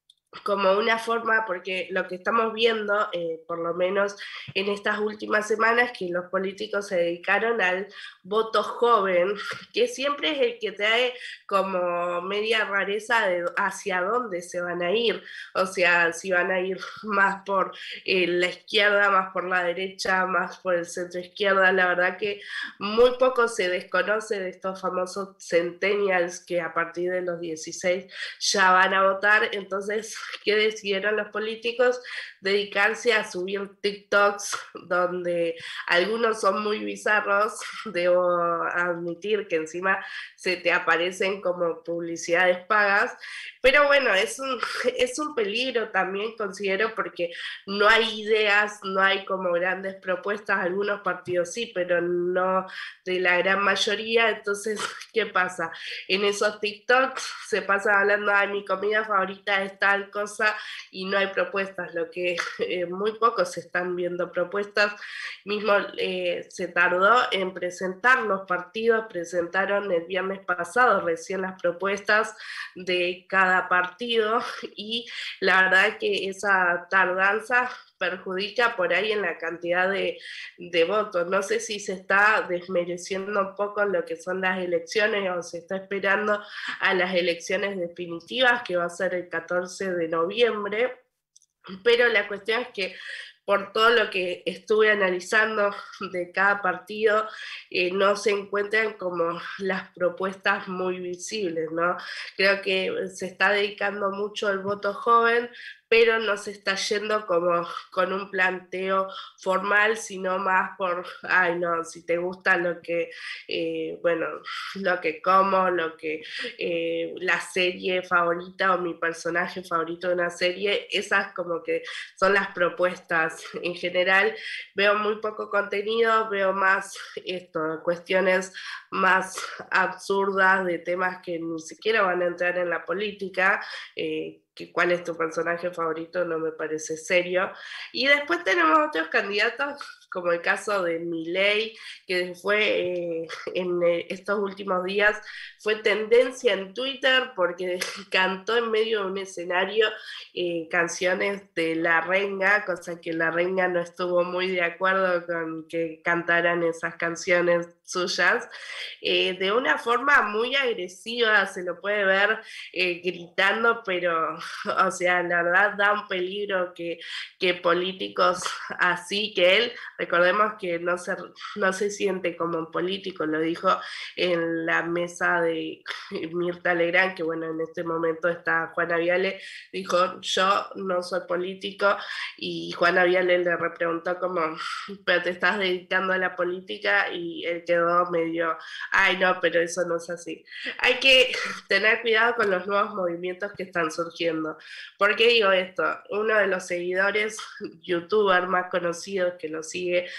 como una forma, porque lo que estamos viendo, eh, por lo menos en estas últimas semanas, que los políticos se dedicaron al voto joven, que siempre es el que trae como media rareza de hacia dónde se van a ir, o sea, si van a ir más por eh, la izquierda, más por la derecha, más por el centro izquierda. La verdad que muy poco se desconoce de estos famosos centennials que a partir de los dieciséis ya van a votar. Entonces, ¿qué decidieron los políticos? Dedicarse a subir TikToks donde algunos son muy bizarros, debo admitir que encima se te aparecen como publicidades pagas, pero bueno, es un, es un peligro también, considero, porque no hay ideas, no hay como grandes propuestas, algunos partidos sí, pero no de la gran mayoría. Entonces, ¿qué pasa? En esos TikToks se pasa hablando de mi comida favorita es tal cosa y no hay propuestas, lo que eh, muy pocos se están viendo propuestas. Mismo eh, se tardó en presentar, los partidos presentaron el viernes pasado recién las propuestas de cada partido, y la verdad que esa tardanza perjudica por ahí en la cantidad de, de votos. No sé si se está desmereciendo un poco lo que son las elecciones o se está esperando a las elecciones definitivas, que va a ser el catorce de noviembre, pero la cuestión es que por todo lo que estuve analizando de cada partido, eh, no se encuentran como las propuestas muy visibles, ¿no? Creo que se está dedicando mucho al voto joven, pero no se está yendo como con un planteo formal, sino más por, ay no, si te gusta lo que, eh, bueno, lo que como, lo que, eh, la serie favorita o mi personaje favorito de una serie, esas como que son las propuestas. En general veo muy poco contenido, veo más esto, cuestiones más absurdas de temas que ni siquiera van a entrar en la política, eh, que cuál es tu personaje favorito no me parece serio. Y después tenemos otros candidatos, como el caso de Milei, que fue eh, en estos últimos días, fue tendencia en Twitter porque cantó en medio de un escenario eh, canciones de La Renga, cosa que La Renga no estuvo muy de acuerdo con que cantaran esas canciones suyas, eh, de una forma muy agresiva, se lo puede ver eh, gritando, pero o sea, la verdad da un peligro que, que políticos así, que él, recordemos que no se, no se siente como un político, lo dijo en la mesa de Mirta Legrand, que bueno, en este momento está Juana Viale, dijo, yo no soy político, y Juana Viale le repreguntó como, pero te estás dedicando a la política, y él quedó medio, ay no, pero eso no es así. Hay que tener cuidado con los nuevos movimientos que están surgiendo. ¿Por qué digo esto? Uno de los seguidores, youtuber más conocidos que lo sigue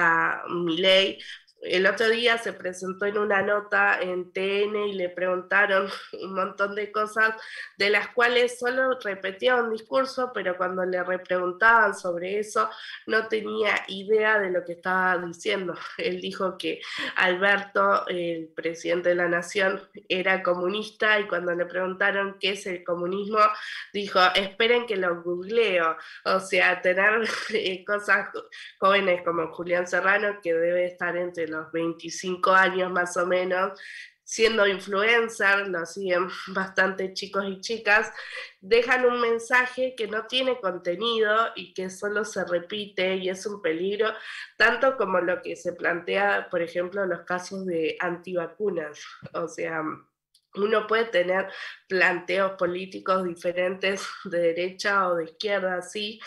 a Milei, el otro día se presentó en una nota en T N y le preguntaron un montón de cosas de las cuales solo repetía un discurso, pero cuando le repreguntaban sobre eso no tenía idea de lo que estaba diciendo. Él dijo que Alberto, el presidente de la nación, era comunista, y cuando le preguntaron qué es el comunismo, dijo, esperen que lo googleo. O sea, tener eh, cosas jóvenes como Julián Serrano, que debe estar entre los veinticinco años más o menos, siendo influencer, lo siguen bastante chicos y chicas, dejan un mensaje que no tiene contenido y que solo se repite, y es un peligro, tanto como lo que se plantea, por ejemplo, los casos de antivacunas. O sea, uno puede tener planteos políticos diferentes de derecha o de izquierda, sí,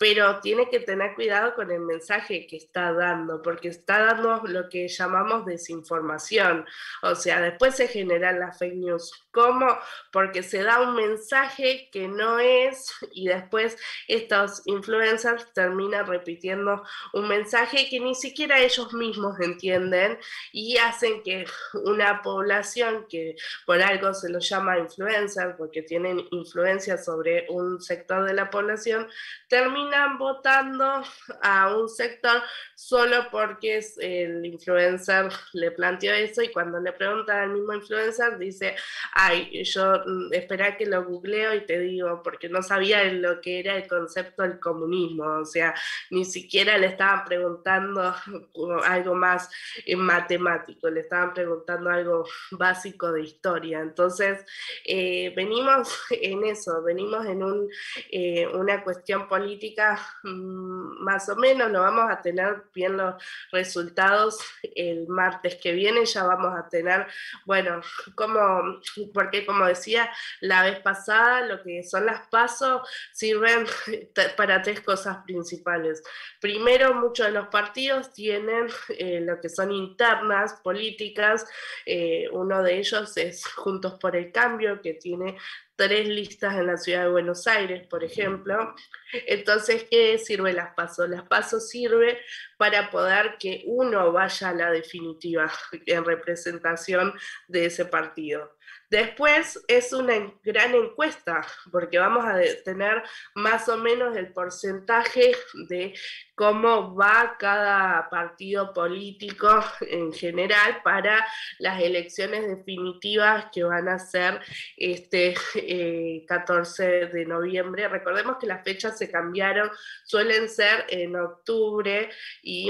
pero tiene que tener cuidado con el mensaje que está dando, porque está dando lo que llamamos desinformación. O sea, después se generan las fake news. ¿Cómo? Porque se da un mensaje que no es, y después estos influencers terminan repitiendo un mensaje que ni siquiera ellos mismos entienden, y hacen que una población que por algo se los llama influencer, porque tienen influencia sobre un sector de la población, terminan votando a un sector solo porque es el influencer le planteó eso, y cuando le preguntan al mismo influencer dice, ay, yo mm, espera que lo googleo y te digo, porque no sabía lo que era el concepto del comunismo. O sea, ni siquiera le estaban preguntando algo más eh, matemático, le estaban preguntando algo básico de historia. Entonces, eh, venimos en eso, venimos en un, eh, una cuestión política mmm, más o menos, no vamos a tener bien los resultados el martes que viene, ya vamos a tener, bueno, como, porque como decía la vez pasada, lo que son las PASO sirven para tres cosas principales. Primero, muchos de los partidos tienen eh, lo que son internas políticas, eh, uno de ellos es Juntos por el Cambio, que tiene tres listas en la ciudad de Buenos Aires, por ejemplo. Entonces, ¿qué sirve las PASO? Las PASO sirve para poder que uno vaya a la definitiva en representación de ese partido. Después es una gran encuesta, porque vamos a tener más o menos el porcentaje de cómo va cada partido político en general para las elecciones definitivas que van a ser este eh, catorce de noviembre. Recordemos que las fechas se cambiaron, suelen ser en octubre y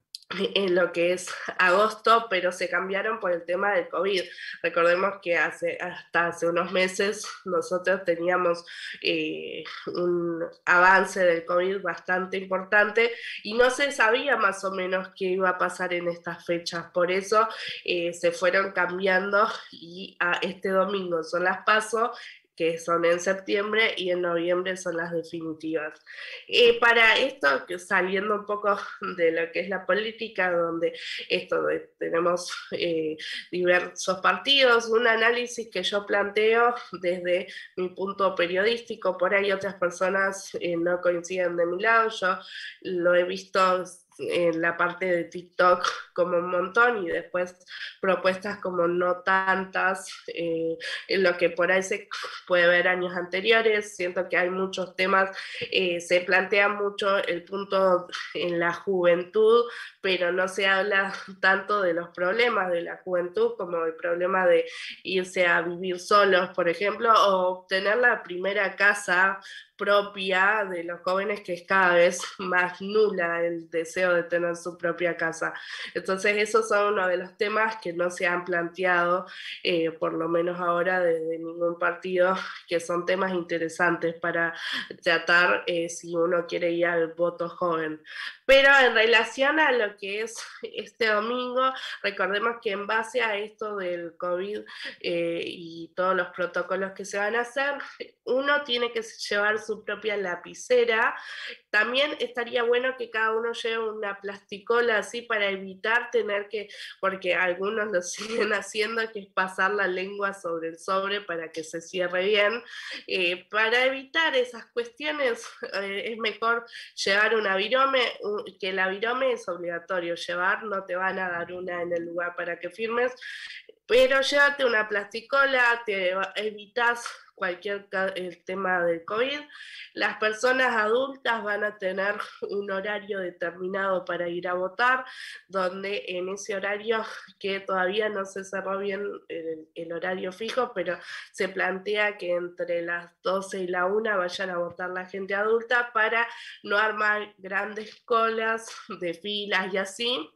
en lo que es agosto, pero se cambiaron por el tema del COVID. Recordemos que hace, hasta hace unos meses nosotros teníamos eh, un avance del COVID bastante importante y no se sabía más o menos qué iba a pasar en estas fechas. Por eso eh, se fueron cambiando, y a este domingo son las PASO, que son en septiembre, y en noviembre son las definitivas. Eh, para esto, saliendo un poco de lo que es la política, donde esto de, tenemos eh, diversos partidos, un análisis que yo planteo desde mi punto periodístico, por ahí otras personas eh, no coinciden de mi lado, yo lo he visto en la parte de TikTok como un montón, y después propuestas como no tantas, eh, en lo que por ahí se puede ver años anteriores. Siento que hay muchos temas, eh, se plantea mucho el punto en la juventud, pero no se habla tanto de los problemas de la juventud como el problema de irse a vivir solos, por ejemplo, o obtener la primera casa propia de los jóvenes, que es cada vez más nula el deseo de tener su propia casa. Entonces esos son uno de los temas que no se han planteado, eh, por lo menos ahora desde ningún partido, que son temas interesantes para tratar eh, si uno quiere ir al voto joven. Pero en relación a lo que es este domingo, recordemos que en base a esto del COVID eh, y todos los protocolos que se van a hacer, uno tiene que llevar su propia lapicera. También estaría bueno que cada uno lleve una plasticola así para evitar tener que, porque algunos lo siguen haciendo, que es pasar la lengua sobre el sobre para que se cierre bien. Eh, para evitar esas cuestiones eh, es mejor llevar una virome, que la virome es obligatorio llevar, no te van a dar una en el lugar para que firmes, pero llévate una plasticola, te evitas cualquier el tema del COVID. Las personas adultas van a tener un horario determinado para ir a votar, donde en ese horario, que todavía no se cerró bien el, el horario fijo, pero se plantea que entre las doce y la una vayan a votar la gente adulta para no armar grandes colas de filas y así.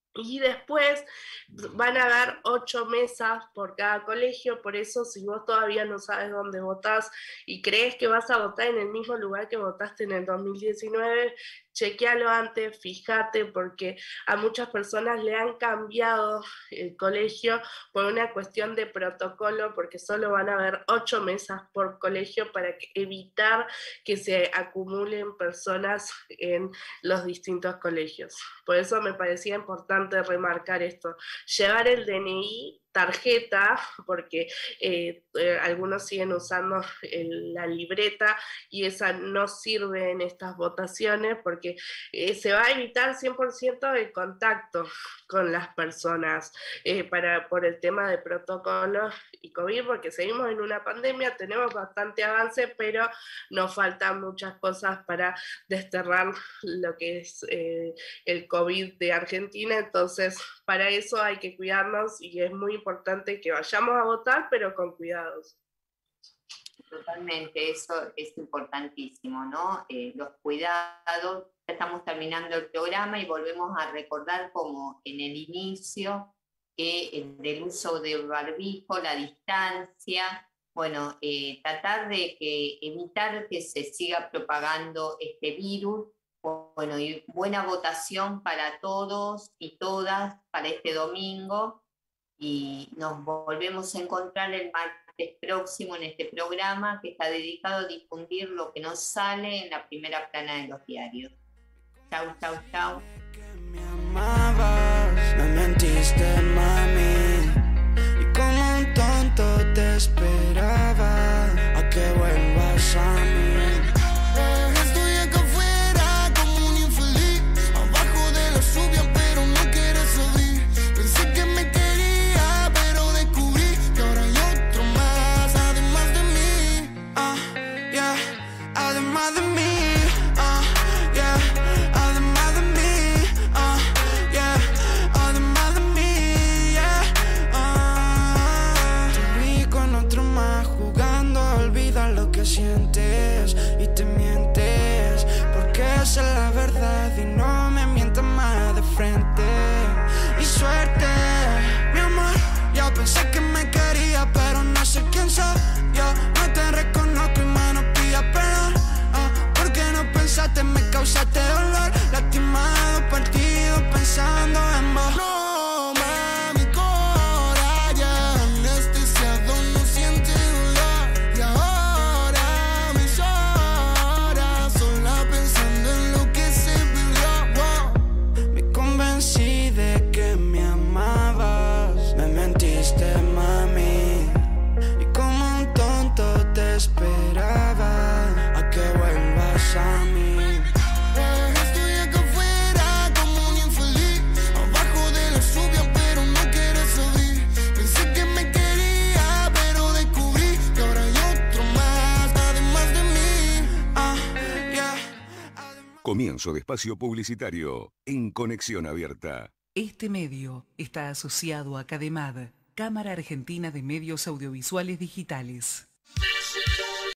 Y después van a haber ocho mesas por cada colegio, por eso si vos todavía no sabes dónde votás y crees que vas a votar en el mismo lugar que votaste en el dos mil diecinueve, chequealo antes, fíjate, porque a muchas personas le han cambiado el colegio por una cuestión de protocolo, porque solo van a haber ocho mesas por colegio para que, evitar que se acumulen personas en los distintos colegios. Por eso me parecía importante remarcar esto. Llevar el D N I, tarjeta, porque eh, eh, algunos siguen usando el, la libreta y esa no sirve en estas votaciones porque eh, se va a evitar cien por ciento el contacto con las personas eh, para, por el tema de protocolos y COVID, porque seguimos en una pandemia, tenemos bastante avance, pero nos faltan muchas cosas para desterrar lo que es eh, el COVID de Argentina, entonces para eso hay que cuidarnos y es muy importante que vayamos a votar, pero con cuidados. Totalmente, eso es importantísimo, ¿no? Eh, los cuidados, ya estamos terminando el programa y volvemos a recordar como en el inicio, que el del uso de barbijo, la distancia, bueno, eh, tratar de que, evitar que se siga propagando este virus. Bueno, y buena votación para todos y todas para este domingo y nos volvemos a encontrar el martes próximo en este programa que está dedicado a difundir lo que nos sale en la primera plana de los diarios. Chau, chau, chau. Me amabas, me mentiste, mami, y como un tonto te esperaba a que vuelvas a mí. Sientes y te mientes porque esa es la verdad y no me mientas más de frente. Y suerte, mi amor, yo pensé que me quería pero no sé quién soy. Yo no te reconozco y menos pidas perdón, oh, porque no pensaste, me causaste dolor. Lastimado, partido, pensando en vos. No. Comienzo de espacio publicitario en Conexión Abierta. Este medio está asociado a CADEMAD, Cámara Argentina de Medios Audiovisuales Digitales.